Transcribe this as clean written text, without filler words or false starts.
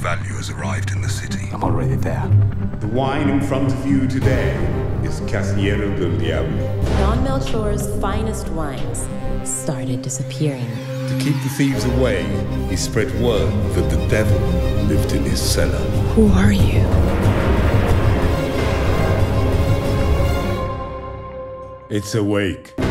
value has arrived in the city. I'm already there. The wine in front of you today is Casillero del Diablo. Don Melchor's finest wines started disappearing. To keep the thieves away, he spread word that the devil lived in his cellar. Who are you? It's awake.